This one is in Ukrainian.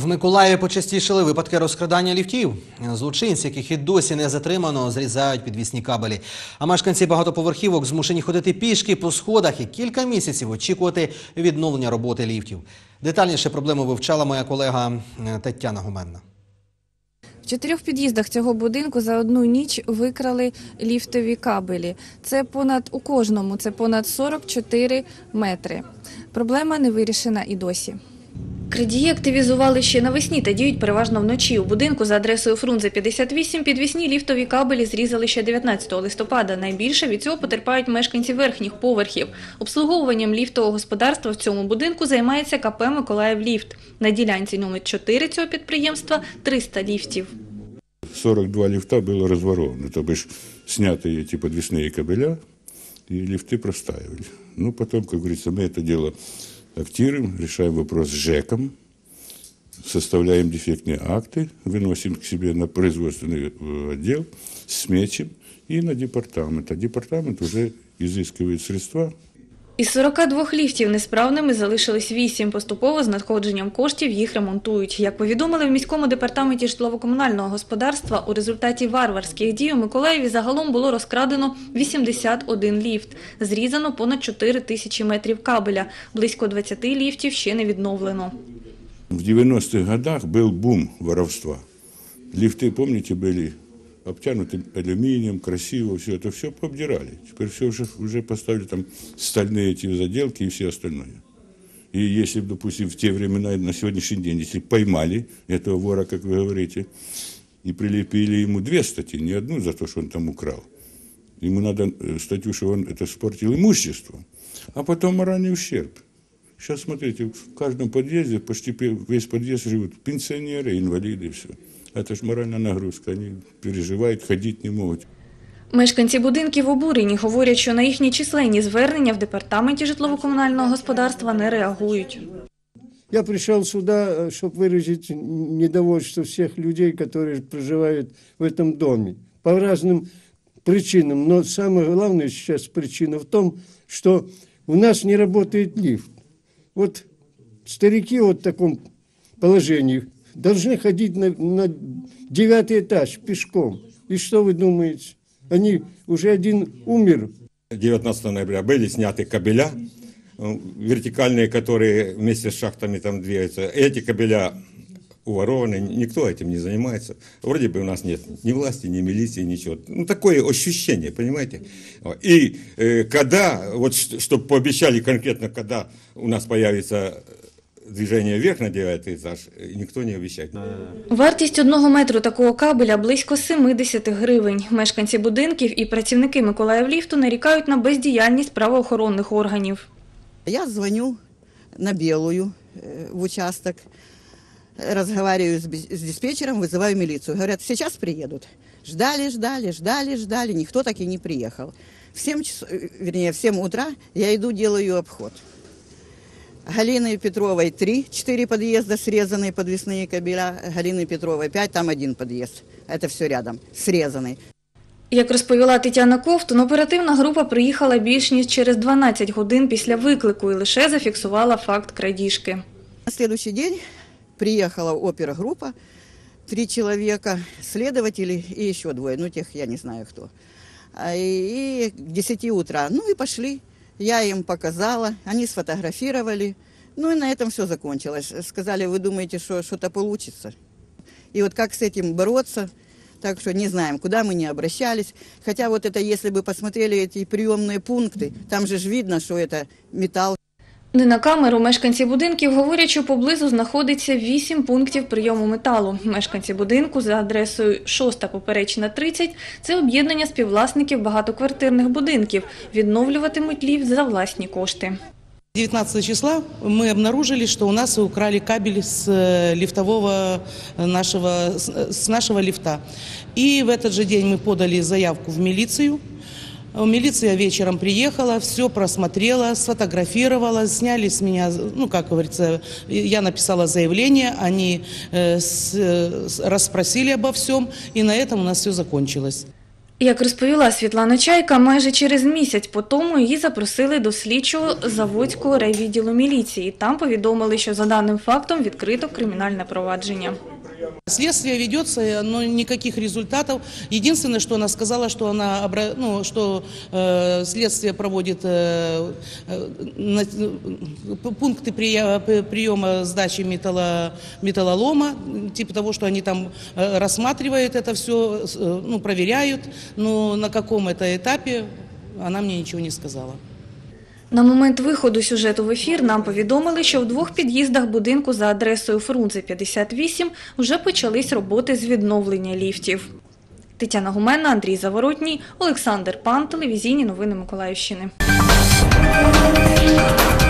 В Миколаєві почастішали випадки розкрадання ліфтів. Злочинці, яких і досі не затримано, зрізають підвісні кабелі. А мешканці багатоповерхівок змушені ходити пішки по сходах і кілька місяців очікувати відновлення роботи ліфтів. Детальніше проблему вивчала моя колега Тетяна Гуменна. В 4 під'їздах цього будинку за одну ніч викрали ліфтові кабелі. Це у кожному, це понад 44 метри. Проблема не вирішена і досі. Крадії активізували ще навесні та діють переважно вночі. У будинку за адресою Фрунзе, 58 підвісні ліфтові кабелі зрізали ще 19 листопада. Найбільше від цього потерпають мешканці верхніх поверхів. Обслуговуванням ліфтового господарства в цьому будинку займається КП «Миколаївліфт». На ділянці номер 4 цього підприємства 300 ліфтів. 42 лифта было разворовано, то бишь сняты эти подвесные кабеля и лифты простаивали. Ну, потом, как говорится, мы это дело актируем, решаем вопрос с ЖЭКом, составляем дефектные акты, выносим к себе на производственный отдел, сметчим и на департамент. А департамент уже изыскивает средства. Із 42 ліфтів несправними залишились 8. Поступово з надходженням коштів їх ремонтують. Як повідомили в міському департаменті житлово-комунального господарства, у результаті варварських дій у Миколаєві загалом було розкрадено 81 ліфт. Зрізано понад 4 тисячі метрів кабеля. Близько 20 ліфтів ще не відновлено. В 90-х годах был бум воровства. Лифты, помните, были обтянуты алюминием, красиво, все пообдирали. Теперь все уже поставили там стальные эти заделки и все остальное. И если, допустим, в те времена, на сегодняшний день, если поймали этого вора, как вы говорите, и прилепили ему 2 статьи, не одну за то, что он там украл. Ему надо статью, что он это испортил имущество, а потом моральный ущерб. Сейчас, смотрите, в каждом подъезде, почти весь подъезд живут пенсионеры, инвалиды, все. Это ж моральна нагрузка, вони переживають, ходити не можуть. Мешканці будинків обурені, говорять, що на їхні численні звернення в департаменті житлово-комунального господарства не реагують. Я пришел сюда, чтобы выразить недовольство всех людей, которые проживают в этом доме. По разным причинам. Но самая главная сейчас причина в том, что у нас не работает лифт. Вот старики вот в таком положении должны ходить на 9-й этаж пешком. И что вы думаете? Они уже один умер. 19 ноября были сняты кабеля вертикальные, которые вместе с шахтами там двигаются. Эти кабеля уворованы, никто этим не занимается. Вроде бы у нас нет ни власти, ни милиции, ничего. Ну, такое ощущение, понимаете? И когда, вот чтобы пообещали конкретно, когда у нас появится движение вверх на 9-й етаж, ніхто не обіцяє. Вартість 1 метру такого кабеля близько 70 гривень. Мешканці будинків і працівники Миколаївліфту нарікають на бездіяльність правоохоронних органів. Я звоню на Белую в участок, разговариваю с диспетчером, вызываю милицию. Говорят, сейчас приедут. Ждали, никто так и не приехал. В 7 утра я иду, делаю обход. Галины Петровой 4 подъезда, срезанные подвесные кабеля. Галины Петровой 5, там 1 подъезд. Это все рядом, срезанный. Як розповіла Тетяна Ковтун, оперативна група приїхала більш ніж через 12 годин після виклику і лише зафіксувала факт крадіжки. На следующий день приехала опергруппа, 3 человека, следователи и еще 2, ну тех я не знаю кто. И к 10 утра, ну и пошли. Я им показала, они сфотографировали, ну и на этом все закончилось. Сказали, вы думаете, что что-то получится? И вот как с этим бороться, так что не знаем, куда мы не обращались. Хотя вот это, если бы посмотрели эти приемные пункты, там же видно, что это металл. Не на камеру мешканці будинків говорять, що поблизу знаходиться 8 пунктів прийому металу. Мешканці будинку за адресою 6 Поперечна, 30 – це об'єднання співвласників багатоквартирних будинків. Відновлюватимуть ліфт за власні кошти. 19 числа мы обнаружили, что у нас украли кабель с нашего лифта. И в этот же день мы подали заявку в милицию. Милиция вечером приехала, все просмотрела, сфотографировала, сняли с меня, ну, как говорится, я написала заявление, они расспросили обо всем, и на этом у нас все закончилось. Як розповіла Світлана Чайка, майже через місяць по тому її запросили до слідчого Заводського райвідділу міліції. Там повідомили, що за даним фактом відкрито кримінальне провадження. Следствие ведется, но никаких результатов. Единственное, что она сказала, что следствие проводит пункты приема сдачи металлолома, типа того, что они там рассматривают это все, проверяют, но на каком это этапе она мне ничего не сказала. На момент виходу сюжету в ефір нам повідомили, що в 2 під'їздах будинку за адресою Фрунзе, 58 вже почались роботи з відновлення ліфтів. Тетяна Гуменна, Андрій Заворотній, Олександр Пан, телевізійні новини Миколаївщини.